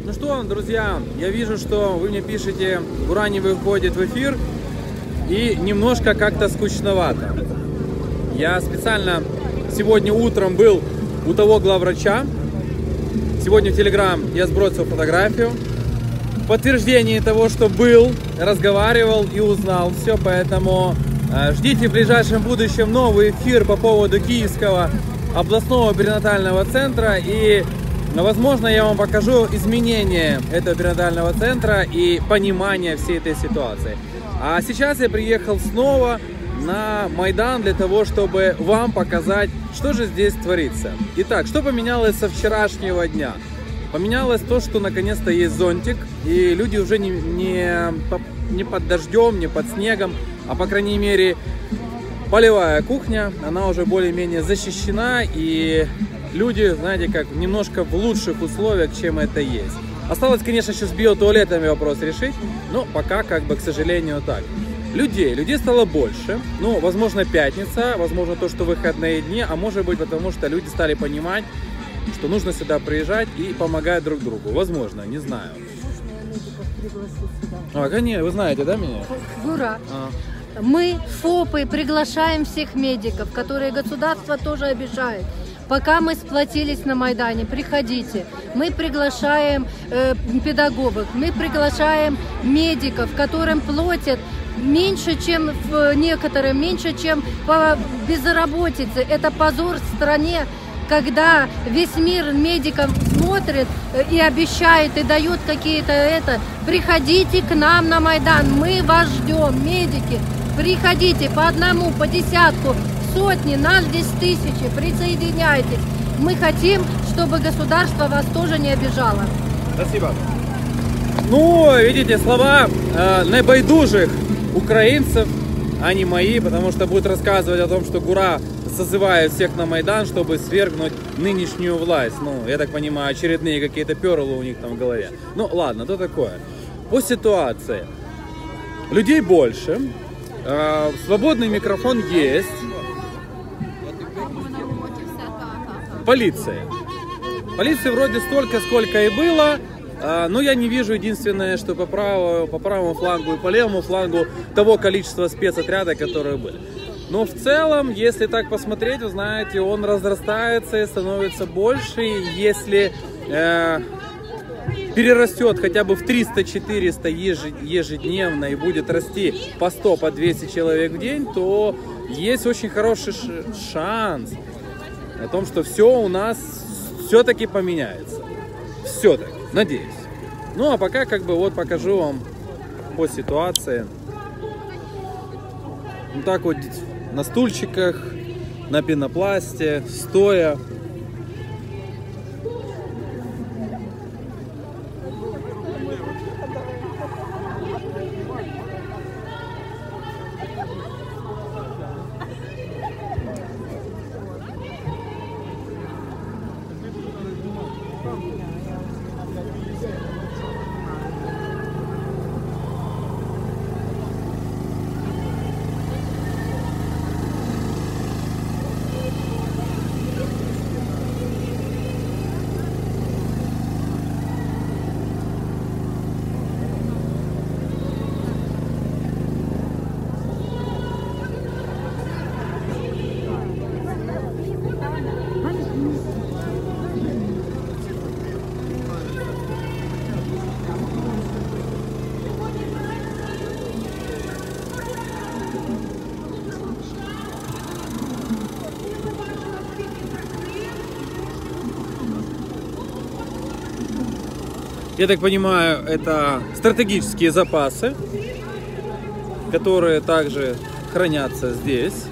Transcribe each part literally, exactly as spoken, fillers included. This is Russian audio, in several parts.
Ну что, друзья, я вижу, что вы мне пишете, Гура не выходит в эфир, и немножко как-то скучновато. Я специально сегодня утром был у того главврача. Сегодня в Телеграм я сбросил фотографию. В подтверждение того, что был, разговаривал и узнал все, поэтому э, ждите в ближайшем будущем новый эфир по поводу Киевского областного перинатального центра, и возможно я вам покажу изменения этого перинатального центра и понимание всей этой ситуации. А сейчас я приехал снова на Майдан для того, чтобы вам показать, что же здесь творится. Итак, что поменялось со вчерашнего дня? Поменялось то, что наконец-то есть зонтик, и люди уже не, не, не под дождем, не под снегом, а по крайней мере полевая кухня, она уже более-менее защищена, и люди, знаете, как немножко в лучших условиях, чем это есть. Осталось, конечно, еще с биотуалетами вопрос решить, но пока, как бы, к сожалению, так. Людей, людей стало больше, ну, возможно, пятница, возможно, то, что выходные дни, а может быть, потому что люди стали понимать, что нужно сюда приезжать и помогать друг другу. Возможно, не знаю. А, конечно, вы знаете, да, меня? Гура. А. Мы, ФОПы, приглашаем всех медиков, которые государство тоже обещает. Пока мы сплотились на Майдане, приходите. Мы приглашаем э, педагогов, мы приглашаем медиков, которым платят меньше, чем в некоторым, меньше, чем по безработице. Это позор в стране, когда весь мир медикам смотрит и обещает, и дает какие-то это. Приходите к нам на Майдан, мы вас ждем, медики. Приходите по одному, по десятку, сотни, нас здесь тысячи, присоединяйтесь. Мы хотим, чтобы государство вас тоже не обижало. Спасибо. Ну, видите, слова э, небайдужих украинцев, а не мои, потому что будет рассказывать о том, что Гура созывает всех на Майдан, чтобы свергнуть нынешнюю власть. Ну, я так понимаю, очередные какие-то перлы у них там в голове. Ну, ладно, то такое. По ситуации. Людей больше. Э, свободный микрофон есть. Полиция. Полиции вроде столько, сколько и было. Но я не вижу, единственное, что по правому, по правому флангу и по левому флангу того количества спецотряда, которые были. Но в целом, если так посмотреть, вы знаете, он разрастается и становится больше. И если э, перерастет хотя бы в триста-четыреста ежедневно и будет расти по сто, по двести человек в день, то есть очень хороший шанс о том, что все у нас все-таки поменяется. Все-таки. Надеюсь. Ну, а пока, как бы, вот покажу вам по ситуации. Вот так вот на стульчиках, на пенопласте, стоя. Я так понимаю, это стратегические запасы, которые также хранятся здесь.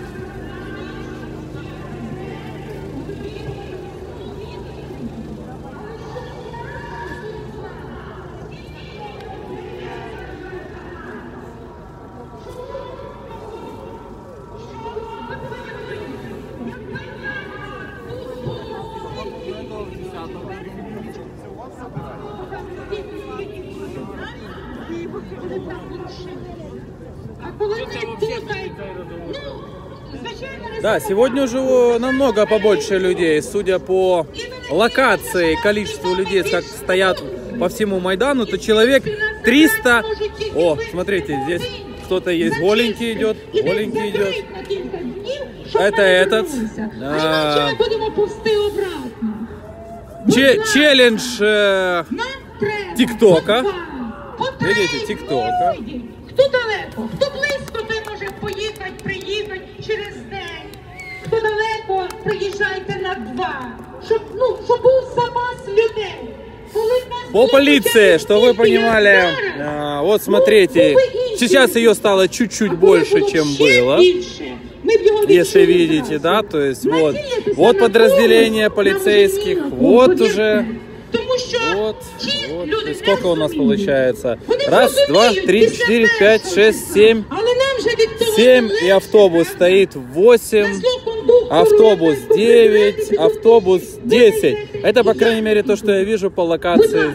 Да, сегодня уже намного побольше людей, судя по локации, количеству людей, как стоят по всему Майдану, то человек триста... О, смотрите, здесь кто-то есть голенький идет, голенький идет. Это этот. А, че челлендж э, ТикТока. Видите, ТикТока. Хто далеко, хто близько, той може поїхати, приїхати через день. Хто далеко, приїжджайте на два. Щоб, ну, щоб був запас людей. По полиции, что вы понимали, а, вот смотрите, сейчас ее стало чуть-чуть больше, чем было. Если видите, да, то есть вот, вот подразделение полицейских, вот уже, вот, вот, то есть сколько у нас получается? Раз, два, три, четыре, пять, шесть, семь, семь, и автобус стоит восемь, автобус девять, автобус десять. Это, по крайней мере, то, что я вижу по локации.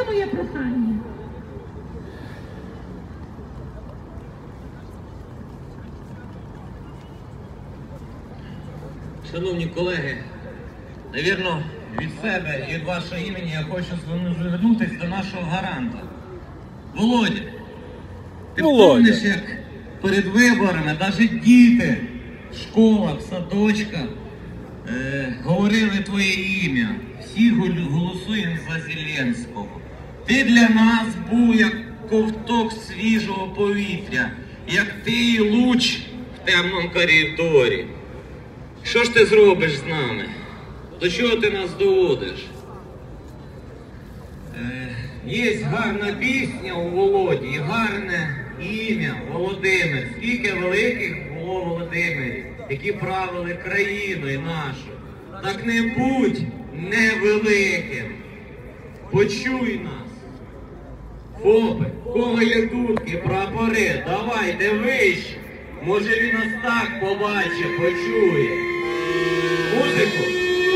Шановні колеги, навірно, від себе і від вашого імені я хочу звернутися до нашого гаранта. Володя, ти помниш, як перед виборами навіть діти в школах, в садочках е, говорили твоє ім'я. Всі голосуємо за Зеленського. Ти для нас був як ковток свіжого повітря, як ти луч в темному коридорі. Що ж ти зробиш з нами? До чого ти нас доводиш? Е, є гарна пісня у Володі, і гарне ім'я Володимир. Скільки великих було Володимирів, які правили країною нашу. Так не будь невеликим. Почуй нас. Фопи, кого є дудки, прапори, давайте вище. Може він нас так побачить, почує. Музику.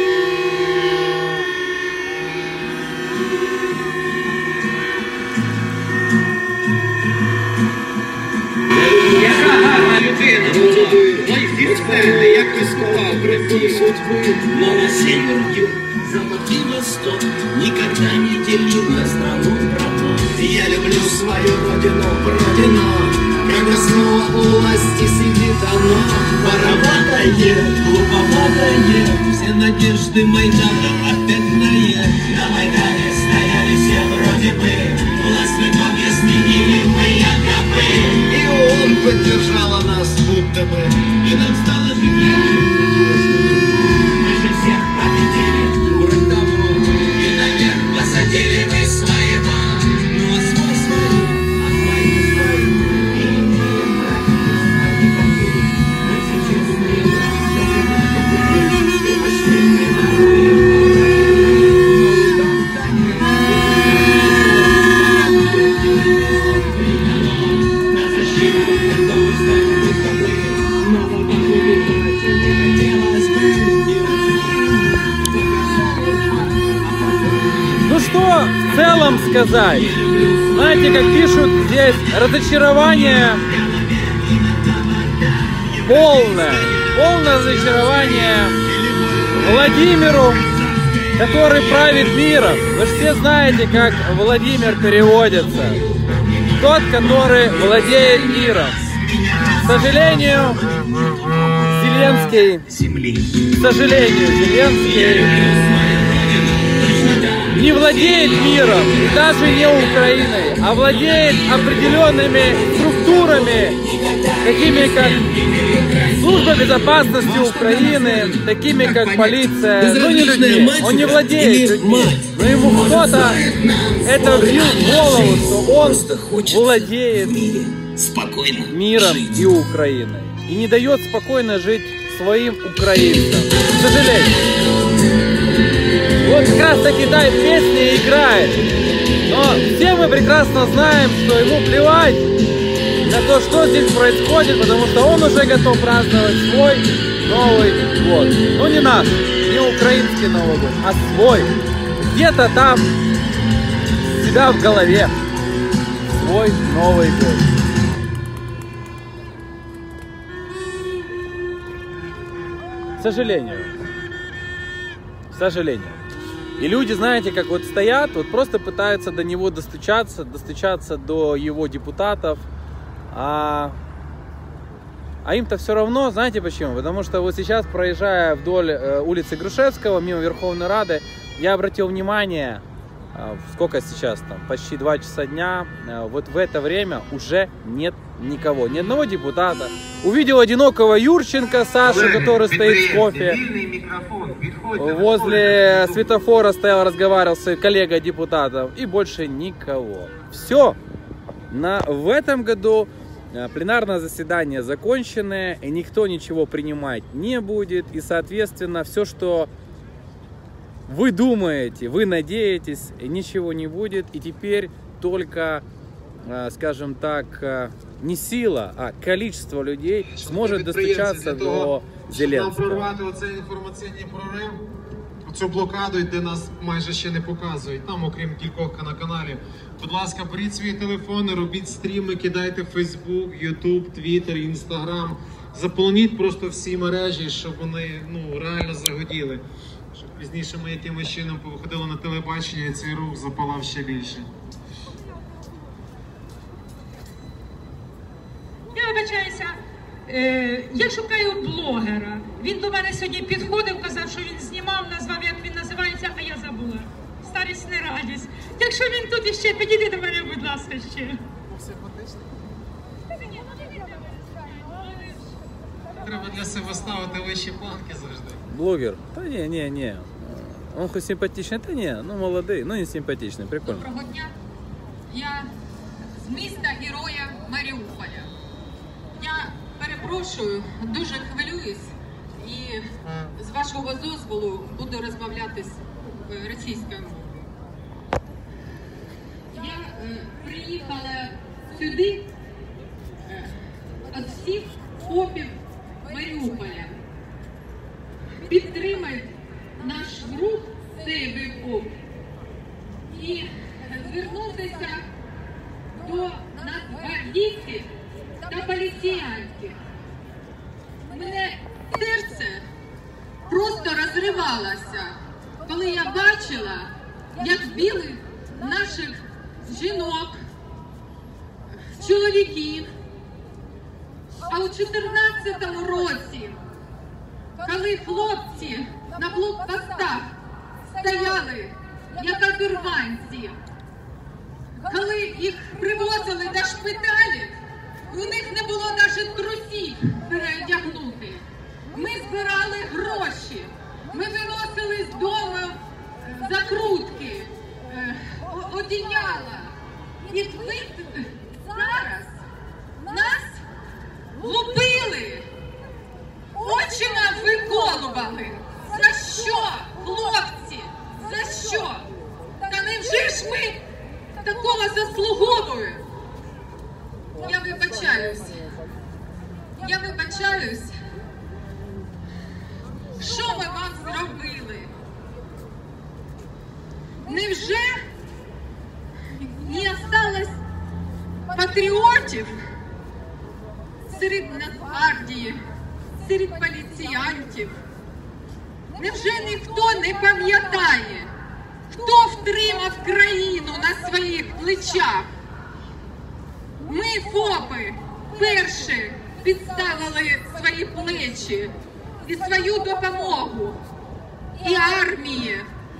Яка гарна людина була. Ой, зі сцени, як ти сховав красиво. Но на север, юг, запад и восток никогда не делил на страну врагов. Я люблю свою родину, родину, когда снова у власти сидит оно. Вороватое, глуповатое, все надежды Майдана опять нае. На Майдане стояли все вроде бы, власть в итоге сменили мы якобы. И он поддержала нас будто бы, и нам стало жить легче. Мы же всех победили, вроде давно, и наверх посадили мы своего. Ну а свой свой, а свои свои. И не брать, не хотели, мы сейчас не брать. И почти не на защиту готовы стать выходы. Снова побеждать не хотелось бы. Ну что в целом сказать? Знаете, как пишут здесь, разочарование полное. Полное разочарование Владимиру, который правит миром. Вы же все знаете, как Владимир переводится. Тот, который владеет миром. К сожалению, Зеленский, к сожалению, Зеленский не владеет миром, и даже не Украиной, а владеет определенными структурами, такими как служба безопасности Украины, такими как полиция, но не людьми. Он не владеет людьми, но ему кто-то это вбил в голову, что он владеет миром и Украиной. И не дает спокойно жить своим украинцам. К сожалению. Вот как раз таки да, песни играет. Но все мы прекрасно знаем, что ему плевать на то, что здесь происходит, потому что он уже готов праздновать свой Новый год. Ну не наш, не украинский Новый год, а свой. Где-то там у себя в голове свой Новый год. К сожалению. К сожалению. И люди, знаете, как вот стоят, вот просто пытаются до него достучаться, достучаться до его депутатов, а, а им-то все равно, знаете почему? Потому что вот сейчас, проезжая вдоль э, улицы Грушевского, мимо Верховной Рады, я обратил внимание, э, сколько сейчас там, почти два часа дня, э, вот в это время уже нет никого, ни одного депутата. Увидел одинокого Юрченко Сашу, который стоит с кофе. Возле светофора стоял, разговаривал с коллегой депутатов, и больше никого. Все. На, в этом году пленарное заседание закончено, и никто ничего принимать не будет. И, соответственно, все, что вы думаете, вы надеетесь, ничего не будет. И теперь только, скажем так, не сила, а количество людей сможет достучаться до Зеленського. Щоб нам прорвати оцей інформаційний прорив, цю блокаду, де нас майже ще не показують, там окрім кількох на каналів. Будь ласка, беріть свої телефони, робіть стріми, кидайте в Facebook, YouTube, Twitter, Instagram. Заполоніть просто всі мережі, щоб вони ну, реально загоділи. Щоб пізніше ми якимось чином повиходили на телебачення і цей рух запалав ще більше. Я вибачаюся, е, я шукаю блогера. Він до мене сьогодні підходив, казав, що він знімав, назвав, як він називається, а я забула. Старість не радість. Якщо він тут іще, підійди до мене, будь ласка, ще. Треба для себе ставити вищі планки завжди. Блогер? Та ні, ні, ні. Он хоть симпатичний, та ні, ну молодий, ну не симпатичний, прикольно. Доброго дня. Я з міста Героя Маріуполя. Я перепрошую, дуже хвилююсь і з вашого дозволу буду розмовляти російською мовою. Я е, приїхала сюди е, від всіх ФОПів Маріуполя. Підтримають наш рух цей ФОП і звернутися до нацгвардійців та поліціянтів. Мене серце просто розривалося, коли я бачила, як били наших жінок, чоловіків. А у чотирнадцятому році, коли хлопці на блокпостах стояли як одурманці, коли їх привозили до шпиталів, у них не було навіть трусів переодягнути. Ми збирали гроші, ми виносили з дому закрутки, одіяла. І ви зараз нас лупили, очі нам виколували. За що, хлопці? За що? Та невже ж ми такого заслуговуємо? Я вибачаюсь. Я вибачаюсь. Що ми вам зробили? Невже не осталось патріотів серед Нацгвардії, серед поліціянтів? Невже ніхто не пам'ятає, хто втримав країну на своїх плечах? Ми, ФОПи, перші підставили свої плечі і свою допомогу, і армії.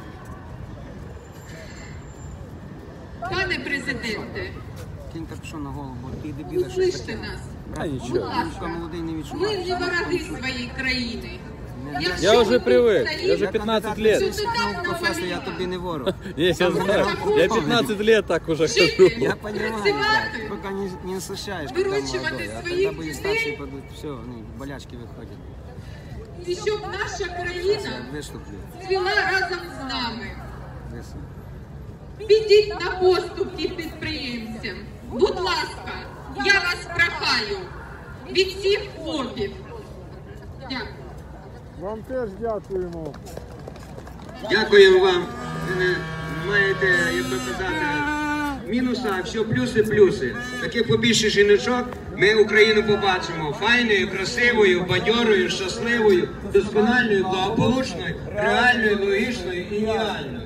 Пане президенте, Кінь капюшон на голову, бо ти дебіла, що услышьте таке. нас. А Будь нічого. ласка, молодий не ми відчуває. не вороги своєї країни. Я вже привик, я вже пятнадцать лет. Професор, я тобі не ворог. Я, знаю. Я пятнадцать лет так уже хожу. Я понимаю, Працювати, пока не, не осущаешь, вирощувати когда молодой, а своїх когда будешь дітей. старший, пойдут, все, ну, болячки выходят. і щоб наша країна Я выступлю. цвіла разом з нами. Выступлю. Підіть на поступки підприємцям. Будь ласка, я вас прохаю від всіх ФОПів. Дякую. Вам теж дякуємо. Дякуємо вам. Ви не маєте, як би казати, мінуса, а все плюси-плюси. Таких побільше жіночок ми Україну побачимо файною, красивою, бадьорою, щасливою, доскональною, благополучною, реальною, логічною і ідеальною.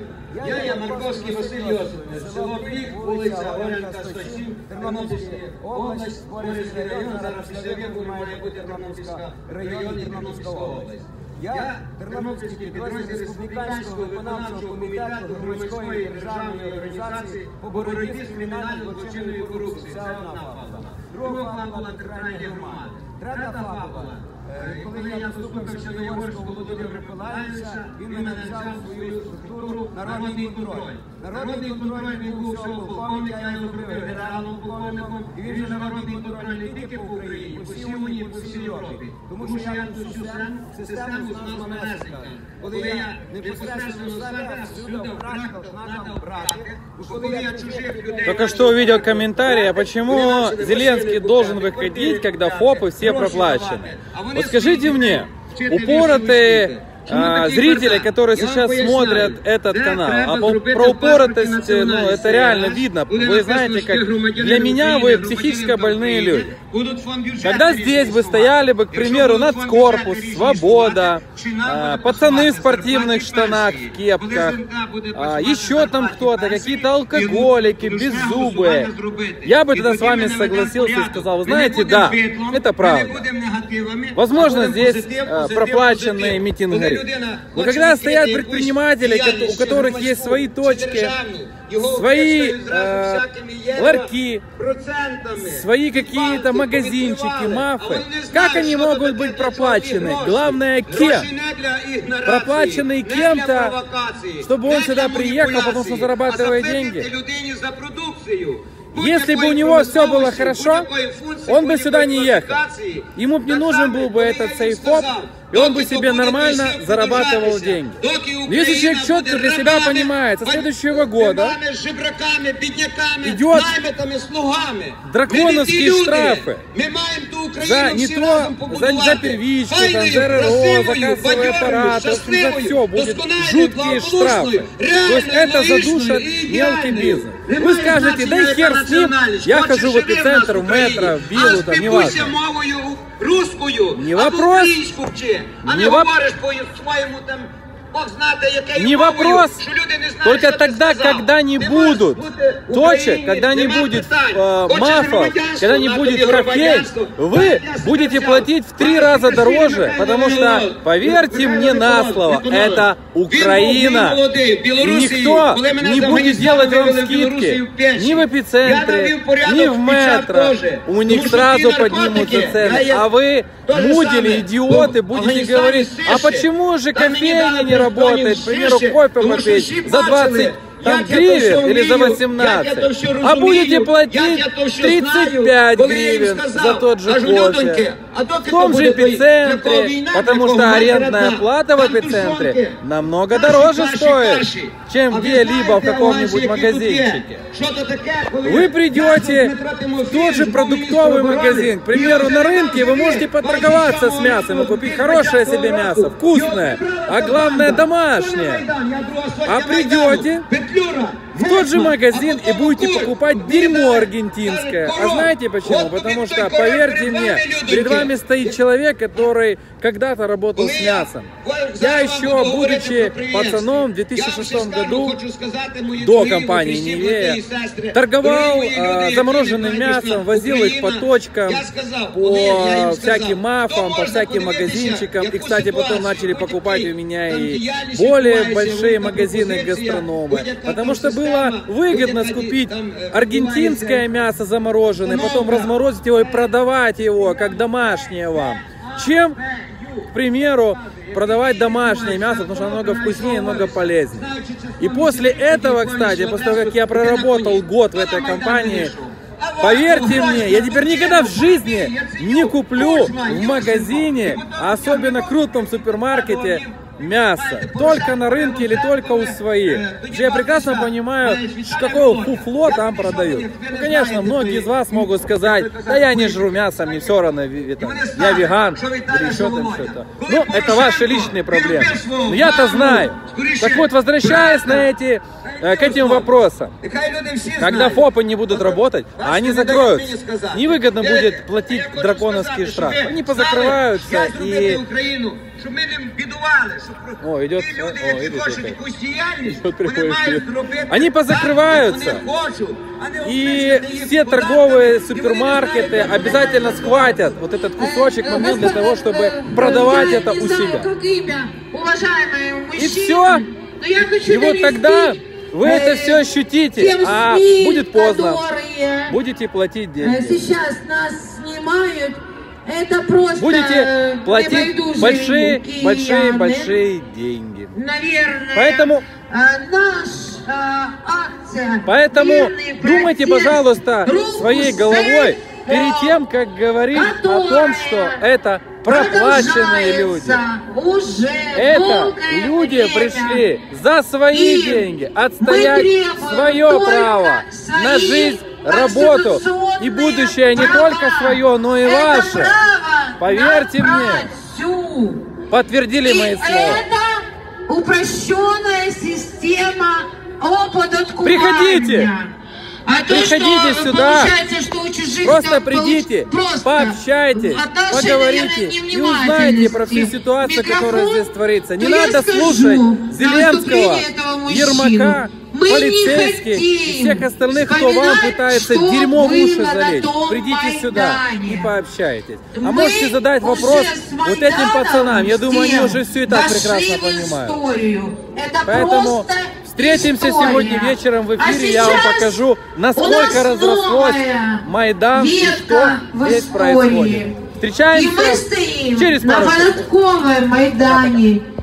Я є Марковський Василь Йосипович, село Пік, вулиця Горянка, сто сім, Тернопільська область, Борівський район, зараз після виборів має бути Тернопільська район і Тернопільська область. Я Тернопільський підрозділ Республіканського виконавчого комітету громадської державної організації по боротьбі з кримінально-злочинною корупцією. Це одна фабула. Друга фабула – територіальні громади. Третя фабула. Коли я наступився на Яворського Володимира Миколаївича, він мене взяв у свою структуру «Народний контроль». Народний контроль він був всього полковник, я його зробив генеральним полковником, і він же народний контроль не тільки по Україні, по всій Унії, по всій Європі. Тому що я цю систему знав менеджмента. Коли я непосредственно себе всюди обрати, треба обрати. Коли я чужих людей... Только что увидел комментарий, а почему Зеленский должен выходить, когда ФОПы все проплачены? Вот скажите мне, упоротые а, зрители, которые сейчас смотрят этот канал, а по, про упоротость, ну, это реально видно. Вы знаете, как для меня вы психически больные люди. Когда здесь вы стояли бы, к примеру, Нацкорпус, Свобода, а, пацаны в спортивных штанах, в кепках, а, еще там кто-то, какие-то алкоголики, беззубые, я бы тогда с вами согласился и сказал, вы знаете, да, это правда. Возможно, здесь а, проплаченные митингари. Но когда стоят предприниматели, у которых есть свои точки, свои э, ларьки, свои какие-то магазинчики, мафы, как они могут быть проплачены? Главное, кем? Проплаченный кем-то, чтобы он сюда приехал, потому что зарабатывает деньги. Если бы у него все было хорошо, он бы сюда не ехал. Ему бы не нужен был бы этот сейфоп, и он бы себе нормально зарабатывал деньги. Но если человек четко для себя понимает, со следующего года идет драконовские штрафы за не то, за, за первичку, там, за РРО, за кассовые аппараты, в общем, за все будет жуткие штрафы. То есть это задушит мелкий бизнес. Вы скажете, да и хер с ним, я хожу в эпицентр, в метро, в Билу, там, не важно. Не вопрос. Не вопрос. Не вопрос. Только тогда, когда не будут точек, когда не будет э, мафов, когда не будет кофеин, вы будете платить в три раза дороже, потому что, поверьте мне на слово, это Украина. И никто не будет делать вам скидки ни в эпицентре, ни в метро. У них сразу поднимутся цены. А вы, мудили, идиоты, будете говорить, а почему же кофейня не работает, к примеру, кофе попить за двадцать там, гривен или за восемнадцать, а будете платить тридцать пять гривен за тот же кофе. В том же эпицентре, потому что арендная плата в эпицентре намного дороже стоит, чем где-либо в каком-нибудь магазинчике. Вы придете в тот же продуктовый магазин, к примеру, на рынке, вы можете поторговаться с мясом и купить хорошее себе мясо, вкусное, а главное домашнее. А придете в тот же магазин и будете покупать дерьмо аргентинское. А знаете почему? Потому что, поверьте мне, перед вами стоит человек, который когда-то работал с мясом. Я еще, будучи пацаном в две тысячи шестом году, до компании Нивея, торговал э, замороженным мясом, возил их по точкам, по всяким мафам, по всяким магазинчикам. И, кстати, потом начали покупать у меня и более большие магазины гастрономы. Потому что было выгодно скупить аргентинское мясо замороженное, потом разморозить его и продавать его как домашнее вам, чем, к примеру, продавать домашнее мясо, потому что оно намного вкуснее и намного полезнее. И после этого, кстати, после того, как я проработал год в этой компании, поверьте мне, я теперь никогда в жизни не куплю в магазине, а особенно крупном супермаркете, мясо. Только на рынке или только у своих. Я прекрасно понимаю, какое фуфло там продают. Ну, конечно, многие из вас могут сказать, да я не жру мясо, мне все равно, я веган, или еще там что-то. Ну, это ваши личные проблемы. Но я-то знаю. Так вот, возвращаясь на эти к этим вопросам. Когда ФОПы не будут работать, а они закроются, невыгодно будет платить драконовские штрафы. Они позакрываются и... О, идет, о, видите, они позакрываются, и все торговые супермаркеты обязательно схватят вот этот кусочек момент для того, чтобы продавать это у себя. И все. И вот тогда вы это все ощутите, а будет поздно. Будете платить деньги. Сейчас нас снимают. Это просто будете платить большие, большие, большие деньги. Наверное, поэтому, наша акция. Поэтому думайте, пожалуйста, своей головой перед тем, как говорить о том, что это проплаченные люди. Уже это люди время. пришли за свои и деньги, отстоять свое право на жизнь, работу и будущее не только свое, но и ваше. Поверьте мне, подтвердили мои слова. Это упрощенная система оподаткования. Приходите, а приходите то, сюда, что просто придите, просто пообщайтесь, поговорите и узнайте про всю ситуацию, которая здесь творится. Не надо слушать Зеленского, Ермака, полицейских и всех остальных, кто вам пытается дерьмо в уши залить. Придите сюда и пообщайтесь. А можете задать вопрос вот этим пацанам. Я думаю, они уже все и так прекрасно понимают. Поэтому встретимся сегодня вечером в эфире. Я вам покажу, насколько разрослось Майдан и что здесь происходит. Встречаемся через пару часов. на Майдане.